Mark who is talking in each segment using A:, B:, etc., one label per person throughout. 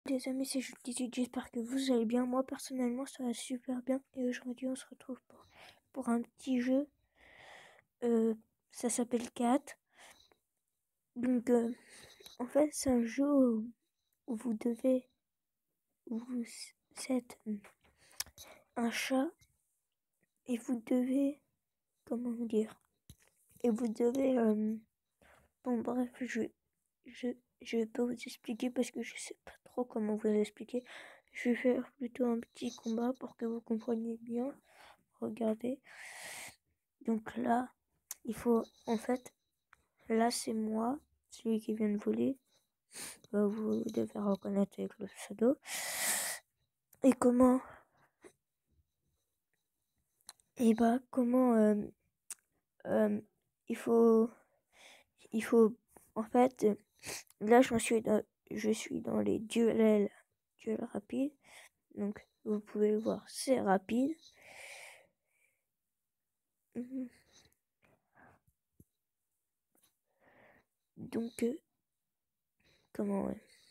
A: Les amis, c'est Jules 18, j'espère que vous allez bien. Moi, personnellement, ça va super bien. Et aujourd'hui, on se retrouve pour un petit jeu. Ça s'appelle Cat. Donc, en fait, c'est un jeu où vous êtes un chat et vous devez, comment dire, et vous devez, bon, bref, je vais pas vous expliquer parce que je sais pas trop comment vous expliquer. Je vais faire plutôt un petit combat pour que vous compreniez bien. Regardez. Donc là, il faut, en fait, là c'est moi, celui qui vient de voler. Vous devez reconnaître avec le pseudo. Et comment, et bah comment, euh, il faut, en fait, là je suis dans les duels rapides. Donc vous pouvez le voir, c'est rapide. Donc comment,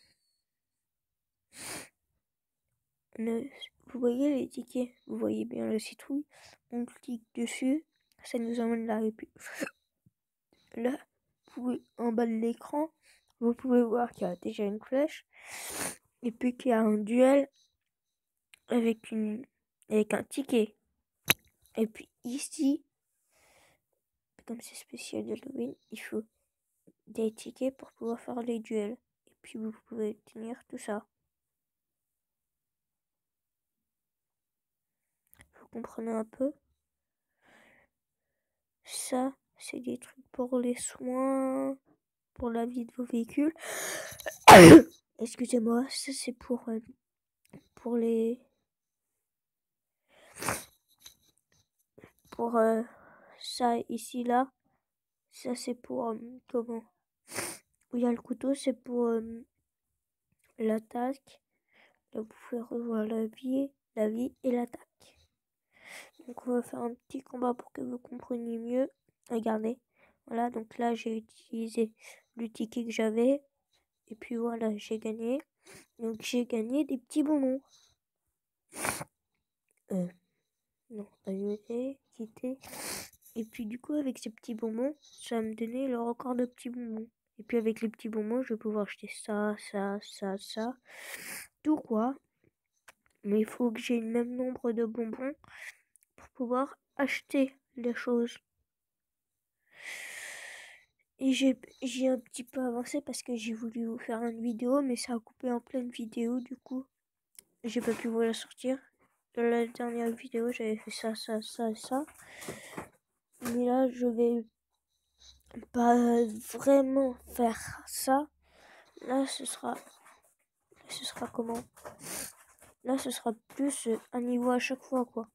A: vous voyez les tickets, vous voyez bien le citrouille, on clique dessus, ça nous emmène là, et puis là, en bas de l'écran, vous pouvez voir qu'il y a déjà une flèche, et puis qu'il y a un duel avec un ticket. Et puis ici, comme c'est spécial d'Halloween, il faut des tickets pour pouvoir faire les duels. Et puis vous pouvez tenir tout ça. Vous comprenez un peu? Ça, c'est des trucs pour les soins, pour la vie de vos véhicules. Excusez-moi, ça c'est pour les... Pour ça ici, là. Ça c'est pour... comment? Où il y a le couteau, c'est pour l'attaque. Là, vous pouvez revoir la vie et l'attaque. Donc on va faire un petit combat pour que vous compreniez mieux. Regardez. Voilà, donc là j'ai utilisé le ticket que j'avais. Et puis voilà, j'ai gagné. Donc j'ai gagné des petits bonbons. Non, annuler, quitter. Et puis du coup, avec ces petits bonbons, ça va me donner le record de petits bonbons. Et puis avec les petits bonbons, je vais pouvoir acheter ça, tout quoi. Mais il faut que j'ai le même nombre de bonbons pour pouvoir acheter les choses. Et j'ai un petit peu avancé parce que j'ai voulu vous faire une vidéo, mais ça a coupé en pleine vidéo, du coup, j'ai pas pu vous la sortir. Dans la dernière vidéo, j'avais fait ça. Mais là, je vais pas vraiment faire ça. Là, ce sera comment? Là, ce sera plus un niveau à chaque fois, quoi.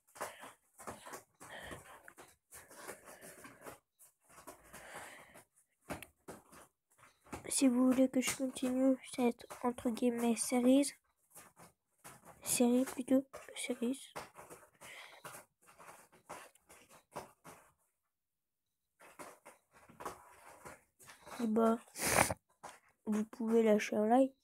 A: Si vous voulez que je continue cette entre guillemets série plutôt, série. Et bah, vous pouvez lâcher un like.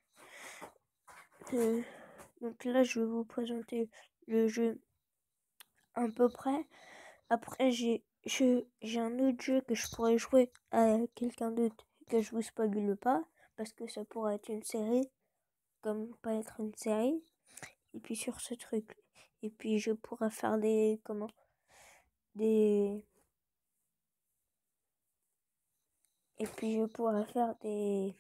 A: Donc là, je vais vous présenter le jeu à peu près. Après, j'ai un autre jeu que je pourrais jouer à quelqu'un d'autre que je vous spoile pas, parce que ça pourrait être une série, comme pas être une série. Et puis sur ce truc, et puis je pourrais faire des et puis je pourrais faire des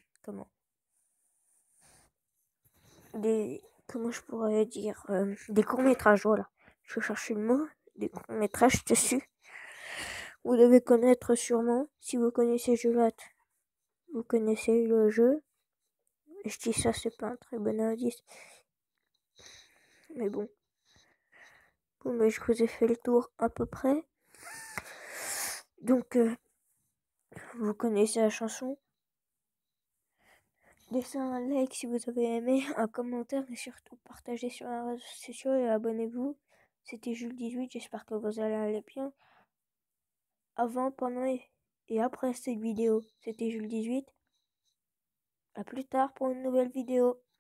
A: comment je pourrais dire des courts-métrages, voilà. Je cherche le mot, des courts-métrages dessus. Vous devez connaître sûrement, si vous connaissez Julat, vous connaissez le jeu. Je dis ça, c'est pas un très bon indice. Mais bon. Bon, mais je vous ai fait le tour à peu près. Donc, vous connaissez la chanson. Laissez un like si vous avez aimé, un commentaire et surtout partagez sur les réseaux sociaux et abonnez-vous. C'était Jules 18, j'espère que vous allez aller bien. Avant, pendant et après cette vidéo, c'était Jules 18. À plus tard pour une nouvelle vidéo.